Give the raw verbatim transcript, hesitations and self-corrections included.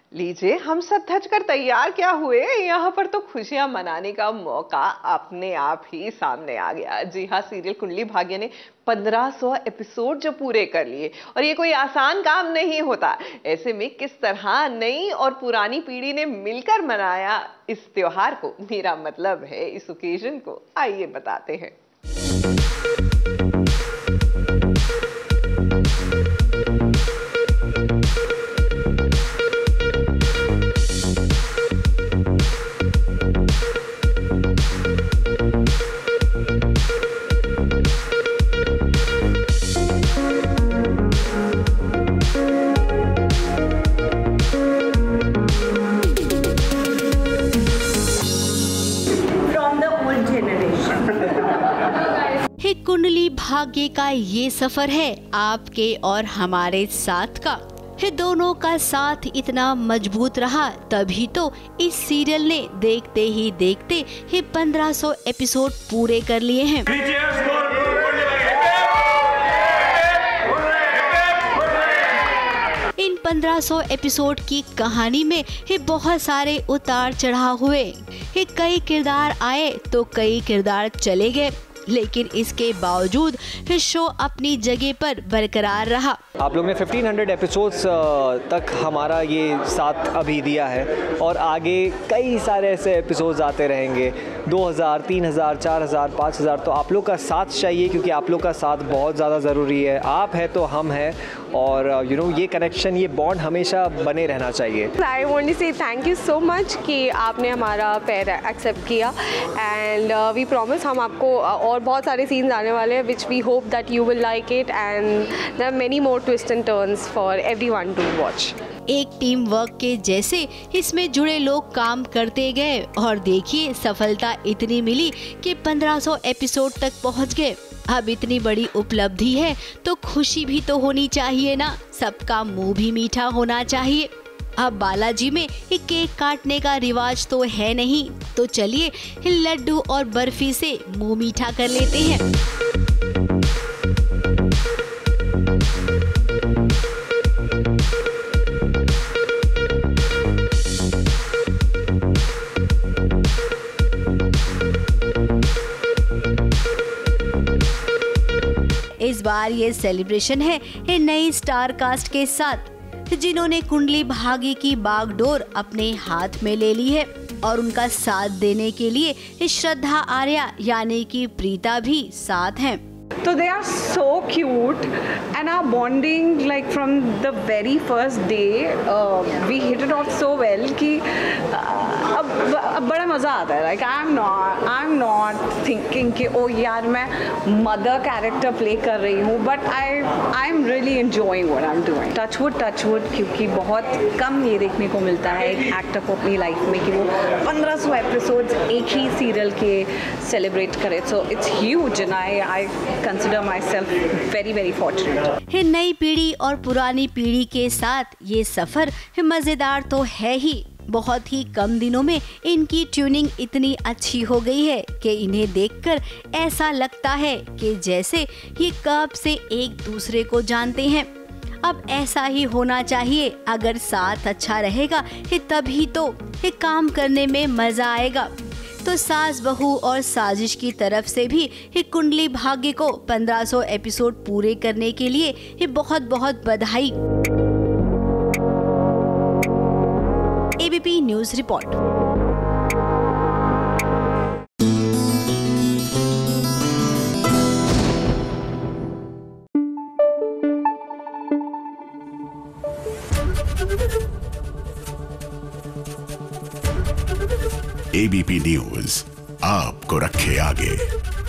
लीजिए, हम सब थक कर तैयार क्या हुए, यहाँ पर तो खुशियां मनाने का मौका अपने आप ही सामने आ गया। जी हाँ, सीरियल कुंडली भाग्य ने पंद्रह सौ एपिसोड जो पूरे कर लिए, और ये कोई आसान काम नहीं होता। ऐसे में किस तरह नई और पुरानी पीढ़ी ने मिलकर मनाया इस त्योहार को, मेरा मतलब है इस ओकेजन को, आइए बताते हैं। कुंडली भाग्य का ये सफर है आपके और हमारे साथ का। है दोनों का साथ इतना मजबूत रहा, तभी तो इस सीरियल ने देखते ही देखते ही पंद्रह सौ एपिसोड पूरे कर लिए हैं। इन पंद्रह सौ एपिसोड की कहानी में ही बहुत सारे उतार चढ़ाव हुए। ही कई किरदार आए तो कई किरदार चले गए, लेकिन इसके बावजूद शो अपनी जगह पर बरकरार रहा। आप लोग ने पंद्रह सौ एपिसोड्स तक हमारा ये साथ अभी दिया है, और आगे कई सारे ऐसे एपिसोड्स आते रहेंगे। दो हज़ार, तीन हज़ार, चार हज़ार, पाँच हज़ार, तो आप लोग का साथ चाहिए, क्योंकि आप लोग का साथ बहुत ज़्यादा ज़रूरी है। आप है तो हम हैं, और यू नो ये कनेक्शन, ये बॉन्ड हमेशा बने रहना चाहिए। I want to say thank you so much कि आपने हमारा पेयर एक्सेप्ट किया, एंड वी प्रॉमिस हम आपको और बहुत सारे सीन्स आने वाले हैं which we hope that you will like it, and there are many more twist and turns for everyone to watch. एक टीम वर्क के जैसे इसमें जुड़े लोग काम करते गए, और देखिए सफलता इतनी मिली कि पंद्रह सौ एपिसोड तक पहुंच गए। अब इतनी बड़ी उपलब्धि है तो खुशी भी तो होनी चाहिए ना, सबका मुंह भी मीठा होना चाहिए। अब बालाजी में एक केक काटने का रिवाज तो है नहीं, तो चलिए लड्डू और बर्फी से मुंह मीठा कर लेते हैं। इस बार ये सेलिब्रेशन है नई स्टार कास्ट के साथ, जिन्होंने कुंडली भाग्य की बागडोर अपने हाथ में ले ली है, और उनका साथ देने के लिए श्रद्धा आर्या यानी कि प्रीता भी साथ हैं। So they are so cute, and our bonding, like from the very first day, uh, we hit it off so well कि uh, अब, अब बड़ा मज़ा आता है। Like I'm not, I'm not thinking कि ओ यार मैं mother character play कर रही हूँ, but I, I'm really enjoying what I'm doing. Touch wood, touch wood, क्योंकि बहुत कम ये देखने को मिलता है एक एक्टर को अपनी लाइफ में कि वो पंद्रह सौ एपिसोड्स एक ही सीरियल के सेलिब्रेट करे। So it's huge, and I, I consider myself very very fortunate। है नई पीढ़ी और पुरानी पीढ़ी के साथ ये सफर मजेदार तो है ही, बहुत ही कम दिनों में इनकी ट्यूनिंग इतनी अच्छी हो गई है कि इन्हें देखकर ऐसा लगता है कि जैसे ये कब से एक दूसरे को जानते हैं। अब ऐसा ही होना चाहिए, अगर साथ अच्छा रहेगा तभी तो काम करने में मजा आएगा। तो सास बहू और साजिश की तरफ से भी कुंडली भाग्य को पंद्रह सौ एपिसोड पूरे करने के लिए बहुत बहुत बधाई। एबीपी न्यूज रिपोर्ट। एबीपी न्यूज आपको रखे आगे।